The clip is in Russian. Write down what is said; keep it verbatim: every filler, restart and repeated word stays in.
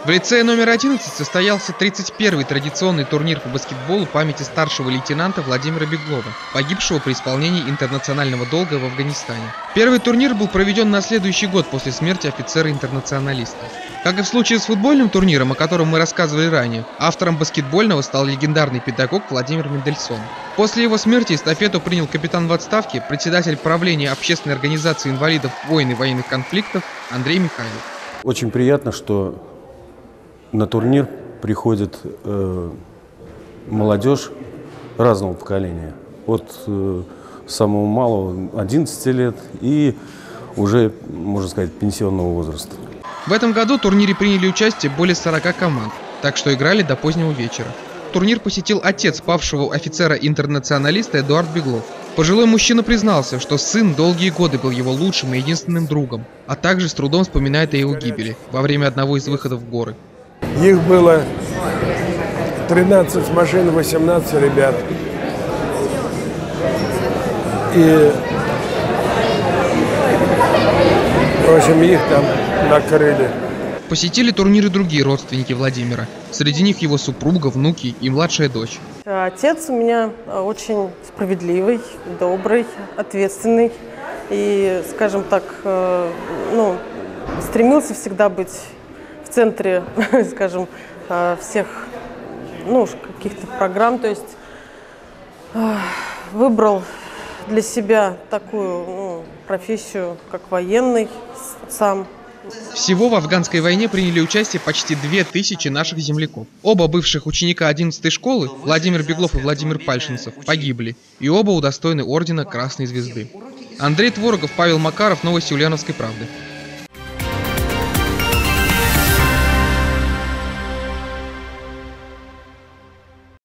В лицее номер одиннадцать состоялся тридцать первый традиционный турнир по баскетболу памяти старшего лейтенанта Владимира Беглова, погибшего при исполнении интернационального долга в Афганистане. Первый турнир был проведен на следующий год после смерти офицера-интернационалиста. Как и в случае с футбольным турниром, о котором мы рассказывали ранее, автором баскетбольного стал легендарный педагог Владимир Мендельсон. После его смерти эстафету принял капитан в отставке, председатель правления общественной организации инвалидов войн и военных конфликтов Андрей Михайлов. Очень приятно, что на турнир приходит э, молодежь разного поколения, от э, самого малого одиннадцати лет и уже, можно сказать, пенсионного возраста. В этом году в турнире приняли участие более сорока команд, так что играли до позднего вечера. Турнир посетил отец павшего офицера-интернационалиста Эдуард Беглов. Пожилой мужчина признался, что сын долгие годы был его лучшим и единственным другом, а также с трудом вспоминает о его гибели во время одного из выходов в горы. Их было тринадцать машин, восемнадцать ребят. И, в общем, их там накрыли. Посетили турнир и другие родственники Владимира. Среди них его супруга, внуки и младшая дочь. Отец у меня очень справедливый, добрый, ответственный. И, скажем так, ну, стремился всегда быть в центре, скажем, всех, ну, каких-то программ. То есть выбрал для себя такую, ну, профессию, как военный сам. Всего в афганской войне приняли участие почти две тысячи наших земляков. Оба бывших ученика одиннадцатой школы, Владимир Беглов и Владимир Пальшинцев, погибли, и оба удостоены ордена Красной Звезды. Андрей Творогов, Павел Макаров, новости Ульяновской правды.